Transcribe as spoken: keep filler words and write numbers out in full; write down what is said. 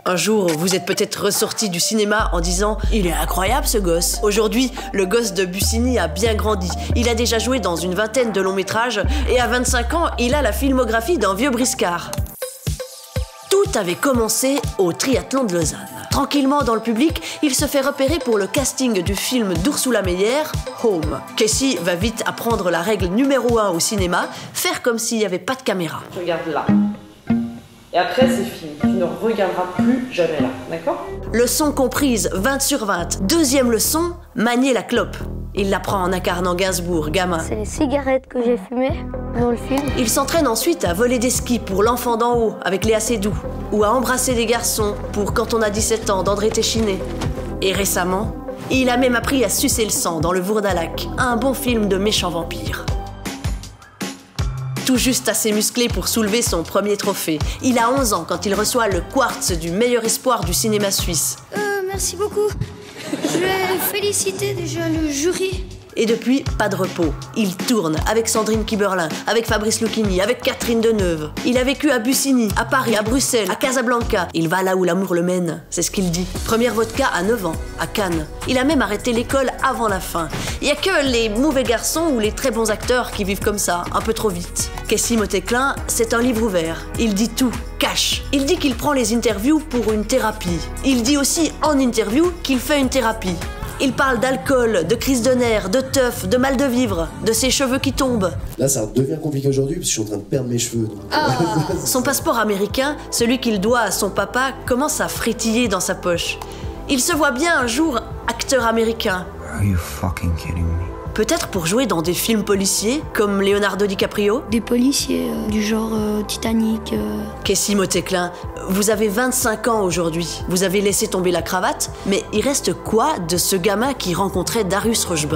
Un jour, vous êtes peut-être ressorti du cinéma en disant « Il est incroyable ce gosse ». Aujourd'hui, le gosse de Bussigny a bien grandi. Il a déjà joué dans une vingtaine de longs métrages et à vingt-cinq ans, il a la filmographie d'un vieux briscard. Tout avait commencé au triathlon de Lausanne. Tranquillement dans le public, il se fait repérer pour le casting du film d'Ursula Meyer, Home. Casey va vite apprendre la règle numéro un au cinéma, faire comme s'il n'y avait pas de caméra. Tu regardes là. Et après, c'est fini. Tu ne regarderas plus jamais là, d'accord? Leçon comprise, vingt sur vingt. Deuxième leçon, manier la clope. Il l'apprend en incarnant Gainsbourg, gamin. C'est les cigarettes que j'ai fumées dans le film. Il s'entraîne ensuite à voler des skis pour L'Enfant d'en haut, avec Léa Seydoux, ou à embrasser des garçons pour Quand on a dix-sept ans, d'André Téchiné. Et récemment, il a même appris à sucer le sang dans Le Vourdalac, un bon film de méchants vampires. Tout juste assez musclé pour soulever son premier trophée. Il a onze ans quand il reçoit le Quartz du meilleur espoir du cinéma suisse. Euh, merci beaucoup. Je vais féliciter déjà le jury. Et depuis, pas de repos. Il tourne avec Sandrine Kiberlin, avec Fabrice Lucchini, avec Catherine Deneuve. Il a vécu à Bussigny, à Paris, à Bruxelles, à Casablanca. Il va là où l'amour le mène, c'est ce qu'il dit. Première vodka à neuf ans, à Cannes. Il a même arrêté l'école avant la fin. Il y a que les mauvais garçons ou les très bons acteurs qui vivent comme ça, un peu trop vite. Casey Motéclin, c'est un livre ouvert. Il dit tout, cash. Il dit qu'il prend les interviews pour une thérapie. Il dit aussi en interview qu'il fait une thérapie. Il parle d'alcool, de crise de nerfs, de teuf, de mal de vivre, de ses cheveux qui tombent. Là, ça devient compliqué aujourd'hui parce que je suis en train de perdre mes cheveux. Donc... Ah. Son passeport américain, celui qu'il doit à son papa, commence à frétiller dans sa poche. Il se voit bien un jour acteur américain. Are you fucking kidding me? Peut-être pour jouer dans des films policiers, comme Leonardo DiCaprio. Des policiers, euh, du genre euh, Titanic. Euh... Casey Motéclin, vous avez vingt-cinq ans aujourd'hui. Vous avez laissé tomber la cravate, mais il reste quoi de ce gamin qui rencontrait Darius Rochebin ?